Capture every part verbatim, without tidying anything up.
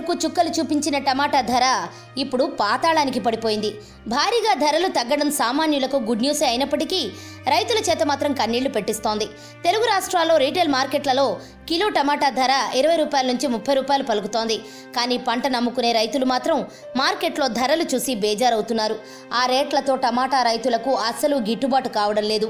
వరకు చుక్కలు చూపించిన టమాటా ధర ఇప్పుడు పాతాళానికి పడిపోయింది. భారీగా ధరలు తగ్గడం సామాన్యులకు గుడ్ న్యూస్ అయినప్పటికీ రైతుల చేత మాత్రం కన్నీళ్లు పెట్టిస్తోంది. తెలుగు రాష్ట్రాల్లో రీటైల్ మార్కెట్లలో కిలో టమాటా ధర ఇరవై రూపాయల నుంచి ముప్పై రూపాయలు పలుకుతోంది. కానీ పంట నమ్ముకునే రైతులు మాత్రం మార్కెట్లో ధరలు చూసి బేజారవుతున్నారు. ఆ రేట్లతో టమాటా రైతులకు అస్సలు గిట్టుబాటు కావడం లేదు.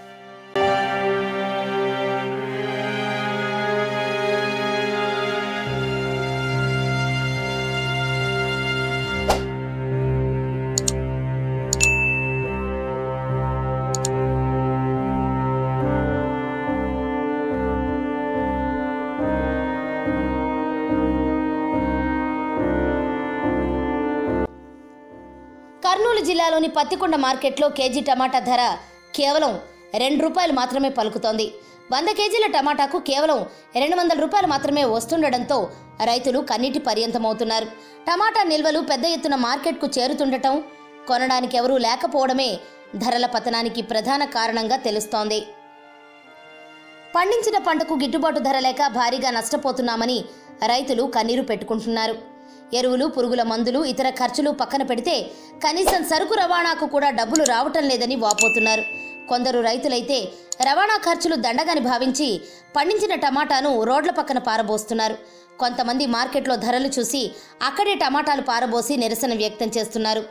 కర్నూలు జిల్లాలోని పత్తికొండ మార్కెట్లో కేజీ టమాటా ధర కేవలం రెండు రూపాయలు మాత్రమే పలుకుతోంది. వంద కేజీల టమాటాకు కేవలం రెండు వందల రూపాయలు మాత్రమే వస్తుండటంతో రైతులు కన్నీటి పర్యంతమవుతున్నారు. టమాటా నిల్వలు పెద్ద ఎత్తున మార్కెట్కు చేరుతుండటం, కొనడానికి ఎవరూ లేకపోవడమే ధరల పతనానికి ప్రధాన కారణంగా తెలుస్తోంది. పండించిన పంటకు గిట్టుబాటు ధర లేక భారీగా నష్టపోతున్నామని రైతులు కన్నీరు పెట్టుకుంటున్నారు. ఎరువులు, పురుగుల మందులు, ఇతర ఖర్చులు పక్కన పెడితే కనీసం సరుకు రవాణాకు కూడా డబ్బులు రావటం లేదని వాపోతున్నారు. కొందరు రైతులైతే రవాణా ఖర్చులు దండగని భావించి పండించిన టమాటాను రోడ్ల పక్కన పారబోస్తున్నారు. కొంతమంది మార్కెట్లో ధరలు చూసి అక్కడే టమాటాలు పారబోసి నిరసన వ్యక్తం చేస్తున్నారు.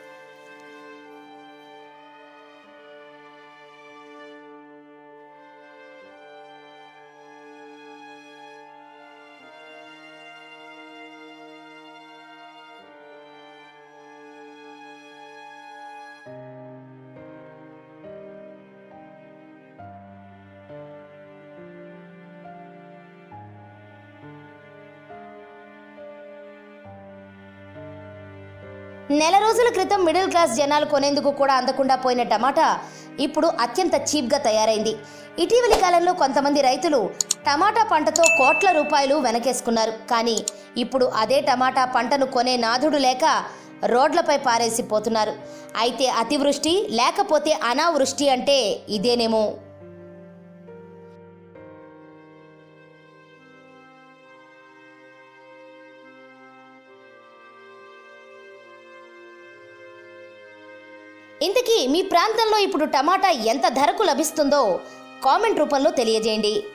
నెల రోజుల క్రితం మిడిల్ క్లాస్ జనాలు కొనేందుకు కూడా అందకుండా పోయిన టమాటా ఇప్పుడు అత్యంత చీప్గా తయారైంది. ఇటీవలి కాలంలో కొంతమంది రైతులు టమాటా పంటతో కోట్ల రూపాయలు వెనకేసుకున్నారు. కానీ ఇప్పుడు అదే టమాటా పంటను కొనే నాథుడు లేక రోడ్లపై పారేసిపోతున్నారు. అయితే అతివృష్టి లేకపోతే అనావృష్టి అంటే ఇదేనేమో. ఇంతకీ మీ ప్రాంతంలో ఇప్పుడు టమాటా ఎంత ధరకు లభిస్తుందో కామెంట్ రూపంలో తెలియజేయండి.